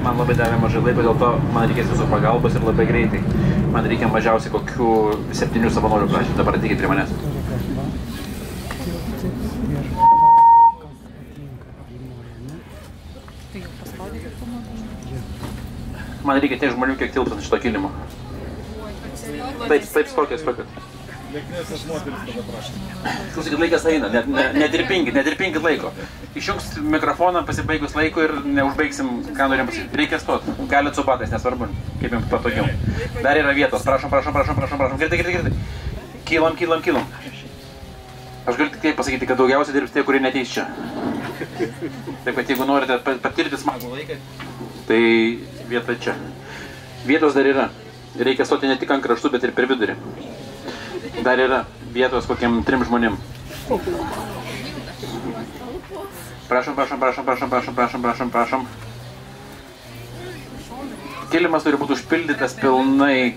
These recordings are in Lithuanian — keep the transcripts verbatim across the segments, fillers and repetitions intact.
man labai davė mažai laiko, dėl to man reikės jūsų pagalbos ir labai greitai. Man reikia mažiausiai kokių septynių savanorių prašyti, dabar ateikit prie manęs. Man reikia tiek žmonių, kiek tilpant iš to kilimo. Taip, taip, spokit, spokit. Lieknėsios moteris tada prašom. Klausykit, laikas eina, net, ne, nedirpinkit, nedirpinkit laiko. Išjungs mikrofoną pasibaigus laiko ir neužbaigsim, ką norim pasakyti. Reikia stot, galit su batais, nesvarbu, kaip jums patogiau. Dar yra vietos, prašom, prašom, prašom, prašom, prašom, greitai, greitai, greitai. Kylam, kylam, kylam. Aš galiu tik taip pasakyti, kad daugiausiai dirbs tie, kurie neteis čia. Taip, kad jeigu norite patirti smagų laiką, tai vieta čia. Vietos dar yra. Reikia stoti ne tik ant kraštų, bet ir per vidurį. Dar yra vietos kokiam trim žmonėm. Prašom, prašom, prašom, prašom, prašom, prašom, prašom, prašom. Kilimas turi būti užpildytas pilnai.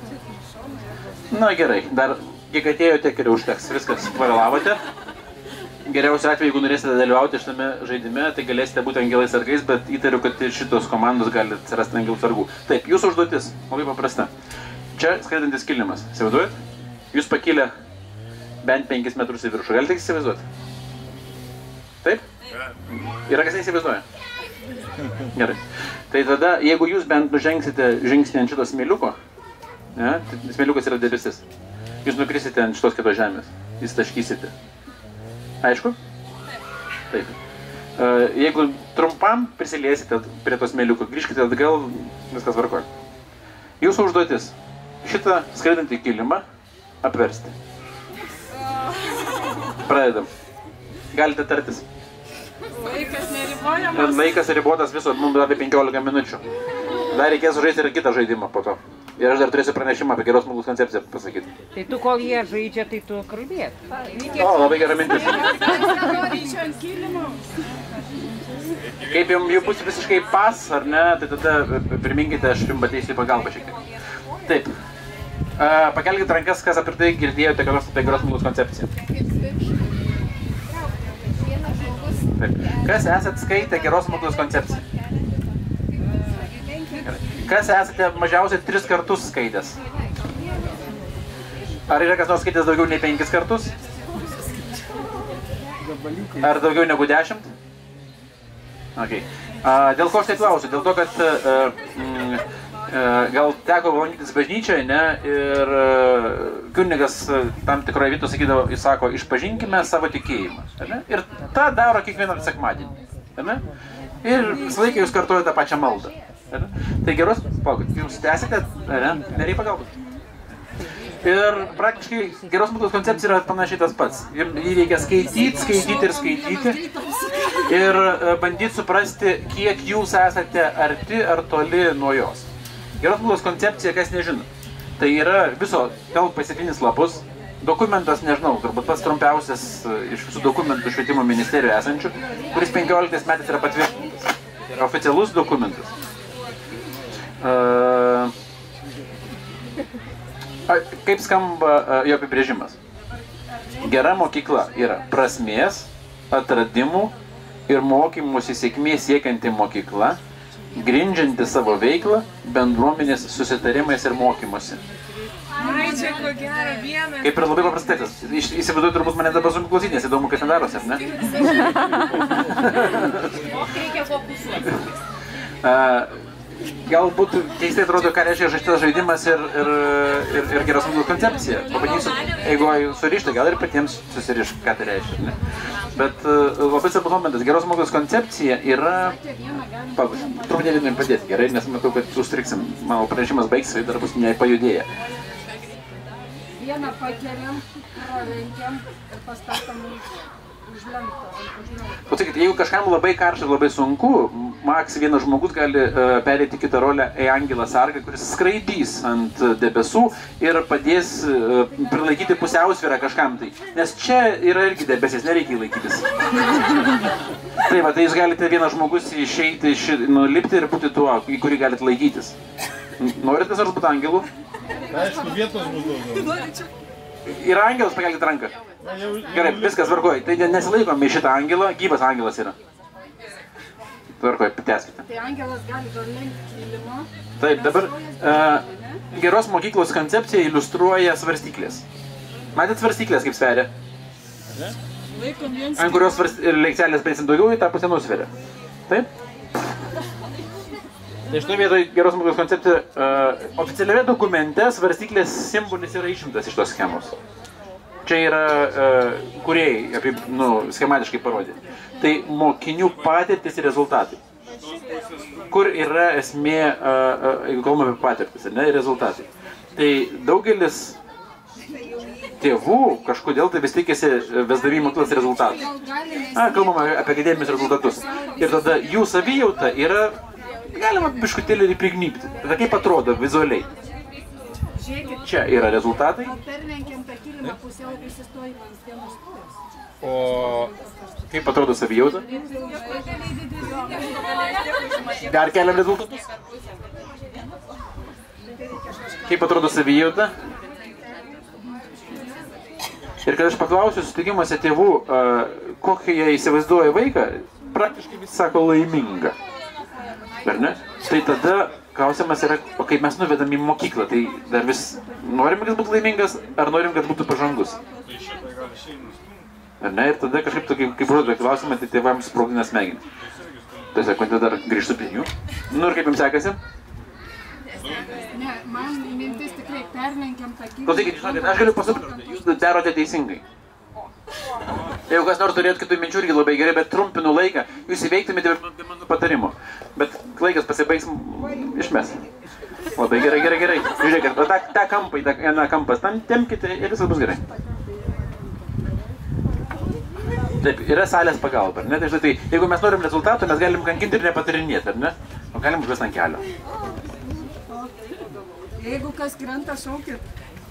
Na gerai, dar kiek atėjo, tiek ir užteks. Viskas, pavėlavote. Geriausiu atveju, jeigu norėsite dalyvauti šitame žaidime, tai galėsite būti angelais sargais, bet įtariu, kad ir šitos komandos gali atsirasti angelų sargų. Taip, jūsų užduotis, labai paprasta. Čia skraidantis kilimas, įsivaizduojat? Jūs pakilę bent penkis metrus į viršų, galite įsivaizduoti? Taip? Yra kas neįsivaizduoja? Gerai. Tai tada, jeigu jūs bent nužengsite žingsnį ant šitos smėliuko, ne, tai smėliukas yra debesis, jūs nukrisite ant šitos kitos žemės, jūs taškysite. Aišku? Taip. Jeigu trumpam prisiliesite prie tos smėliuko, grįžkite atgal, viskas tvarkoja. Jūsų užduotis šitą skraidantį kilimą apversti. Pradedam. Galite tartis. Laikas neribojamas. Laikas ribotas viso, mums dar penkiolika minučių. Dar reikės žaisti ir kitą žaidimą po to. Ir aš dar turėsiu pranešimą apie geros smulkus koncepciją pasakyti. Tai tu kol jie žaidžia, tai tu kalbėt. O, labai gera mintis. Kaip jums jau bus visiškai pas, ar ne, tai tada priminkite, aš jums ateisiu į pagalbą šiek tiek. Taip. Pakelkite rankas, kas apie tai girdėjote, kad apie geros smulkus koncepciją. Taip. Kas esat skaitę geros smulkus koncepciją? Kas esate mažiausiai tris kartus skaitęs? Ar yra kas nors skaitęs daugiau nei penkis kartus? Ar daugiau negu dešimt? Okay. A, dėl ko aš tai klausiu? Dėl to, kad a, mm, a, gal teko lankytis bažnyčioje, ne? Ir a, kunigas tam tikroje vietoje sakydavo, jis sako, išpažinkime savo tikėjimą. Ne? Ir tą daro kiekvieną sekmadienį. Ne? Ir visą laiką jūs kartuojate tą pačią maldą. Tai geros, palaukit, jūs tęsite, ne, nereikia pagalbos. Ir praktiškai geros smulkus koncepcija yra panašiai tas pats. Jį reikia skaityti, skaityti ir skaityti. Ir bandyti suprasti, kiek jūs esate arti ar toli nuo jos. Geros smulkus koncepcija, kas nežino, tai yra viso telpa septynis lapus. Dokumentas, nežinau, turbūt pats trumpiausias iš visų dokumentų švietimo ministerijoje esančių, kuris penkioliktais metais yra patvirtintas. Tai yra oficialus dokumentas. Uh, kaip skamba uh, jo apibrėžimas? Gera mokykla yra prasmės, atradimų ir mokymosi sėkmės siekianti mokykla, grindžianti savo veiklą bendruomenės susitarimais ir mokymosi. Ai, čia ko gero vienas. Kaip ir labai paprastai, įsivaizduoju, turbūt mane dabar sunku klausyti, nes įdomu, kas ten darosi, ar ne? Reikia fokusuoti. Uh, Galbūt keistai atrodo, ką reiškia šitas žaidimas ir, ir, ir, ir geros smulkus koncepcija. Pabandysiu, jeigu surišti, gal ir patiems susirišti, ką tai reiškia. Ne? Bet uh, labai svarbus momentas, geros smulkus koncepcija yra... Truputėlį jums padėti, gerai, nes matau, kad užstriksim. Mano pranešimas baigsis, dar bus nepajudėję. Vieną pakeliam, pralenkiam ir pastatom už lentą. Pasakyti, jeigu kažkam labai karšta ir labai sunku, maks vienas žmogus gali uh, perėti kitą rolę į angelą sargą, kuris skraidys ant debesų ir padės uh, prilaikyti pusiausvyrą kažkam tai. Nes čia yra irgi debesis, nereikia laikytis. Tai va, tai jūs galite vienas žmogus išeiti, ši, nulipti ir būti tuo, į kurį galite laikytis. Norite ar būti angelų? Aišku, vietos bus daugiau. Yra angelas, pakelkite ranką. Gerai, viskas tvarkoja. Tai nesilaikom į šitą angelą, gyvas angelas yra. Tvarkoje, tęskite. Tai angelas gali dar lenkti kilimą. Taip, dabar uh, geros mokyklos koncepcija iliustruoja svarstyklės. Matėt svarstyklės kaip sveria? Ant kurios leikselės pėsim daugiau, į tą pusę nusveria. Taip? Tai šitoje vietoje geros mokyklos koncepcija, uh, oficialiame dokumente svarstyklės simbolis yra išimtas iš tos schemos. Čia yra uh, kūrėjai, apie, nu, schematiškai parodė. Tai mokinių patirtis ir rezultatai. Kur yra esmė, uh, uh, jeigu kalbame apie patirtis, ne, ir rezultatai. Tai daugelis tėvų kažkodėl tai vis tikėsi vesdami mokyklos rezultatų. A, kalbame apie akademinius rezultatus. Ir tada jų savijauta yra, galima biškutėlį ir prignybti. Tada kaip atrodo vizualiai. Čia yra rezultatai. O kaip atrodo savijauta? Dar keliam rezultatus. Kaip atrodo savijauta? Ir kad aš paklausiu susitikimuose tėvų, uh, kokį jie įsivaizduoja vaiką, praktiškai visi sako laiminga. Ar ne? Tai tada klausimas yra, o kaip mes nuvedam į mokyklą, tai dar vis norim, kad būtų laimingas, ar norim, kad būtų pažangus? Ar ne? Ir tada kažkaip tokį, kaip užduoda klausimą, tai tėvams sprogdina smegenį. Tai sako, dar grįžtu prie jų. Nu ir kaip jums sekasi? Ne, man mintis tikrai perlenkiam tą kitą. Klausykit, žinokit, aš galiu pasakyti, jūs darote teisingai. Jeigu kas nors turėtų kitų minčių irgi labai gerai, bet trumpinu laiką, jūs įveiktumėte mano patarimo. Bet laikas pasibaigs, išmes. Labai gerai, gerai, gerai. Žiūrėkit, tą, tą kampą, tą vieną kampas, tam tempkite ir viskas bus gerai. Taip, yra salės pagalba, ar ne? Tai, tai jeigu mes norim rezultatų, mes galim kankinti ir nepatarinėti, ar ne? O galim užvesti ant kelio. Jeigu kas krenta, šaukit.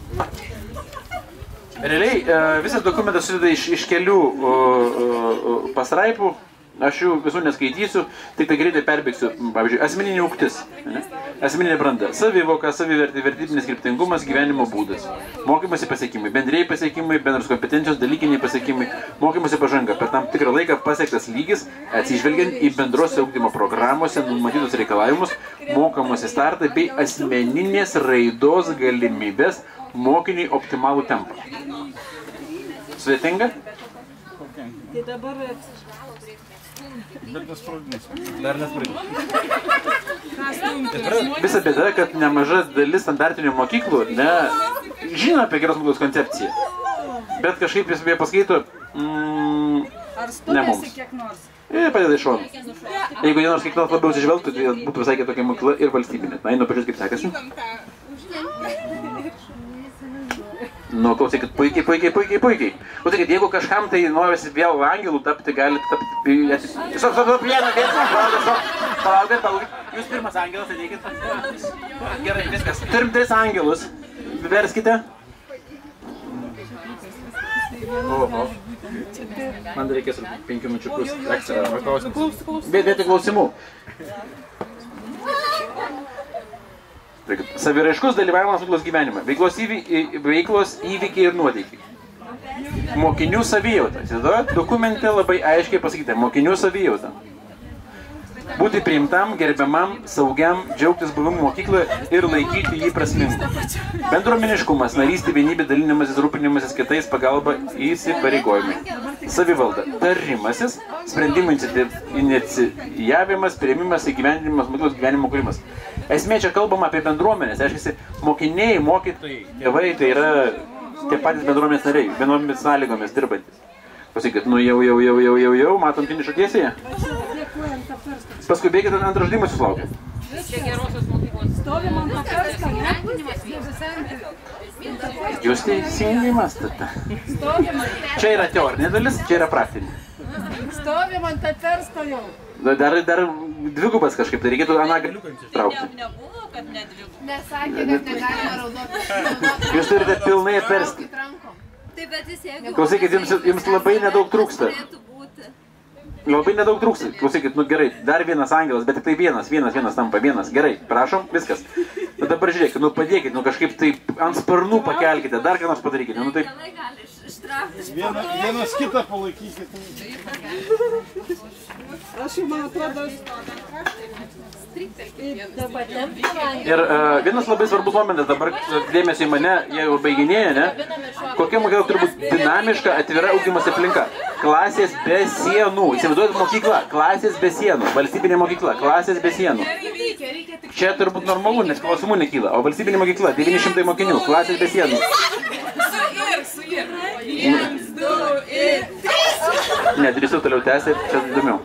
Realiai, visas dokumentas susideda iš, iš kelių o, o, pasraipų. Aš jų visų neskaitysiu, tik tai greitai perbėgsiu. Pavyzdžiui, asmeninė ugtis, ne? Asmeninė branda, savivoka, savivertė, vertybinis kryptingumas, gyvenimo būdas. Mokymosi pasiekimai, bendrieji pasiekimai, bendros kompetencijos, dalykiniai pasiekimai, mokymosi pažanga. Per tam tikrą laiką pasiektas lygis, atsižvelgiant į bendros ugdymo programuose numatytus reikalavimus, mokomosi startą bei asmeninės raidos galimybės mokiniui optimalų tempą. Sudėtinga? Tai dabar... Bet nesprogdins. Dar nesprogdins. Visa bėda, kad nemaža dalis standartinių mokyklų ne, žino apie geros mokyklos koncepciją. Bet kažkaip jis paskaito, mm, ne mums. Ir padeda iš šonų. Jeigu jie nors kiek nors labiau atsižvelgtų, tai būtų visai kitokia mokykla ir valstybinė. Na, einu pažiūrėti, kaip sekasi. Nu, klausykit, puikiai, puikiai, puikiai, puikiai. Klausykit, jeigu kažkam tai norisi vėl angelų tapti, gali tapti... Tiesiog, tiesiog, vieną, vieną, palaukit, palaukit, palaukit. Jūs pirmas angelas, ateikit. Gerai, viskas. Turim tris angelus. Verskite. Oho. Man reikės penkių minučių plus ekstra klausimų. Bet vietoj klausimų. Saviraiškus dalyvavimas mokyklos gyvenime. Veiklos, įvy, veiklos įvykiai ir nuotykiai. Mokinių savijauta. Dokumente labai aiškiai pasakyta. Mokinių savijauta. Būti priimtam, gerbiamam, saugiam, džiaugtis buvimu mokykloje ir laikyti jį prasmingu. Bendruomeniškumas, narystė, vienybė, dalinimasis, rūpinimasis kitais, pagalba, įsipareigojimai. Savivalda, tarimasis, sprendimų inicijavimas, priėmimas, įgyvendinimas, mokyklos gyvenimo kūrimas. Esmė čia kalbama apie bendruomenės, aiškiai, mokiniai, mokytojai, tėvai, tai yra tie patys bendruomenės nariai, vienomis sąlygomis dirbantis. Pasakykit, nu jau, jau, jau, jau, jau, jau, matom finišo tiesėje. Paskui bėgit ant žaidimus jūs laukia. Čia gerosios mokyklos. Stovim ant pakarsto, Jūs teisingai mąstate. Čia yra teorinė dalis, čia yra praktinė. Stovim ant pakarsto jau. Dar, dar dvigubas kažkaip, tai reikėtų aną galiuką traukti. Nebuvo, kad ne dvigubas. Nesakė, kad negalima raudoti. Jūs turite pilnai apversti. Taip, bet jis jeigu... Klausykit, jums, jums labai nedaug trūksta. Labai nedaug trūksta. Klausykit, nu gerai, dar vienas angelas, bet tik tai vienas, vienas, vienas tampa, vienas. Gerai, prašom, viskas. Nu dabar žiūrėkit, nu padėkit, nu kažkaip taip ant sparnų pakelkite, dar ką nors padarykite. Nu taip... Viena, vienas kitą palaikykite. Aš jau, man atrodo, Ir uh, vienas labai svarbus momentas, dabar dėmesio į mane, jie jau baiginėja, ne? Kokia mokykla turi būti dinamiška, atvira ugdymosi aplinka. Klasės be sienų. Įsivaizduojat mokyklą, klasės be sienų. Valstybinė mokykla, klasės be sienų. Čia turi būti normalu, nes klausimų nekyla. O valstybinė mokykla, devyni šimtai mokinių, klasės be sienų. Ne, drįsiu toliau tęsti, čia įdomiau.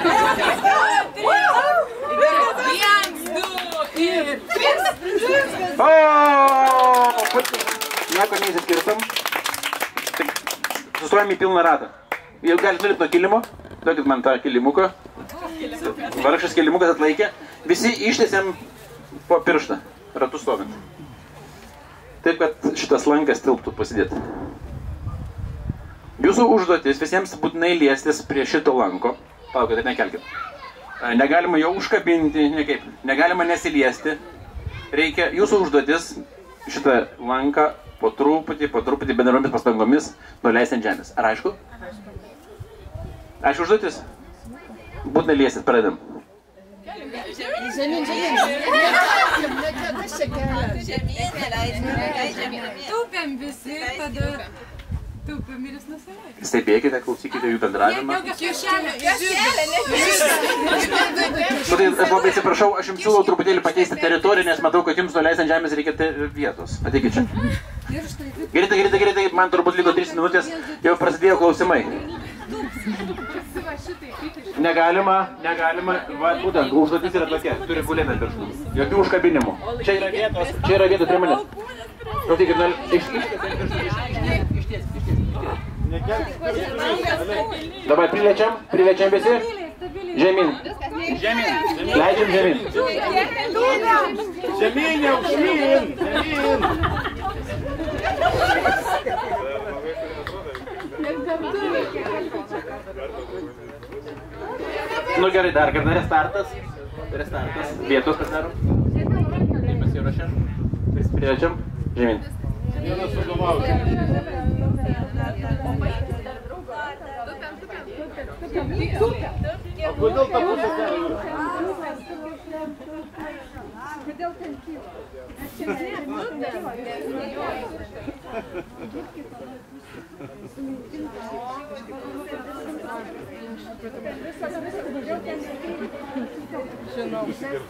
O, nieko neįsiskirtam. Sustojam į pilną ratą. Jau galite nulipti nuo kilimo. Duokit man tą kilimuką. Vargšas kilimukas atlaikė. Visi ištiesiam po pirštą, ratu stovint. Taip, kad šitas lankas tilptų pasidėti. Jūsų užduotis visiems būtinai liestis prie šito lanko. Palaukit, tai nekelkit. Negalima jo užkabinti, nekaip. Negalima nesiliesti. Reikia jūsų užduotis šitą lanką po truputį, po truputį bendromis pastangomis nuleisti ant žemės. Ar aišku? Aišku užduotis? Būtinai liestis, pradedam. Žemyn, žemyn. Tūpiam visi, tada tūpiam ir jis nusileidžia. Stebėkite, klausykite jų bendravimą. Kiaušelė, kiaušelė, Aš labai atsiprašau, aš jums siūlau truputėlį pakeisti teritoriją, nes matau, kad jums nuleisti ant žemės reikia vietos. Ateikit čia. Greitai, greitai, greitai, man turbūt liko trys minutės, jau prasidėjo klausimai. Negalima, negalima, va, būtent, užduotis yra tokia, turi gulėti ant pirštų. Jokių užkabinimų. Čia yra vietos, čia yra vietos prie manęs. Klausykit, išties, išties, išties. Dabar priliečiam, priliečiam visi. Žemyn. Žemyn. Leidžiam žemyn. Žemyn, aukštyn, žemyn. Nu gerai, dar kartą restartas. Restartas. Vietos pasidarom. Pasiruošiam. Priliečiam. Žemyn. Vienas sugalvauti. O kodėl ta pusė ten yra? Kodėl ten kyla? Žinau.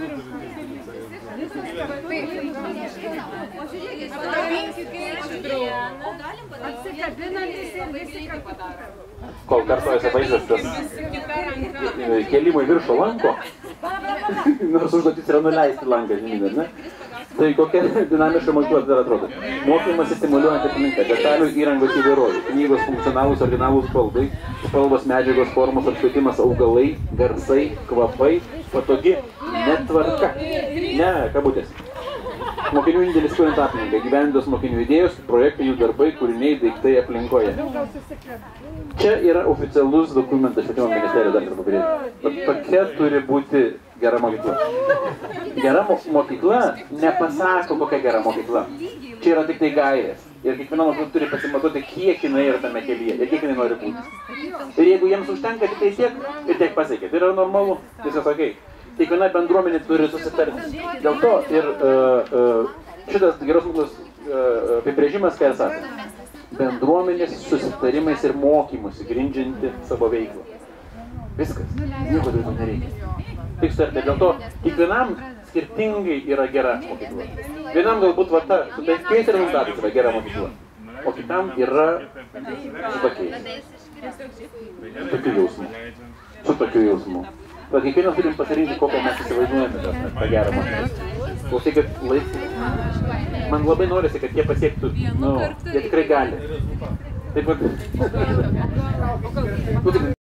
Kol kartuojasi vaizdas tas kelimo į viršų lanko, nors užduotis yra nuleisti lanką, žinai, ne? Tai kokia dinamiška mokykla dar atrodo. Mokymas stimuliuojant aplinką, detalių įrangos įvairovė, knygos funkcionalūs originalūs spalvai, spalvos, medžiagos, formos, apšvietimas, augalai, garsai, kvapai, patogi netvarka. Ne, kabutės. Mokinių indėlis kuriant aplinką, gyvendos mokinių idėjos, projektai, jų darbai, kūriniai, daiktai aplinkoje. Čia yra oficialus dokumentas švietimo ministerijos dar kartą pabrėžiu. Tokia turi būti gera mokykla. Gera mokykla nepasako, kokia gera mokykla. Čia yra tik tai gairės. Ir kiekviena mokykla turi pasimatuoti, kiek jinai yra tame kelyje ir kiek jinai nori būti. Ir jeigu jiems užtenka tik tai tiek, ir tiek pasiekia. Tai yra normalu, viskas okei. Kiekviena bendruomenė turi susitarti. Dėl to ir uh, uh, šitas geros mokyklos uh, apibrėžimas, ką jis sako, bendruomenės susitarimais ir mokymusi grindžianti savo veiklą. Viskas. Nieko daugiau nereikia. Tik sutarti. Dėl to kiekvienam skirtingai yra gera mokykla. Vienam galbūt va ta, su tokiais rezultatais yra gera mokykla. O kitam yra su tokiais. Su tokiu jausmu. Su tokiu jausmu. Bet kiekvienas turim pasirinkti, kokią mes įsivaizduojame tą gerą mokyklą. Klausykit, laisvai. Man labai norisi, kad jie pasiektų, nu, jie tikrai gali. Taip pat...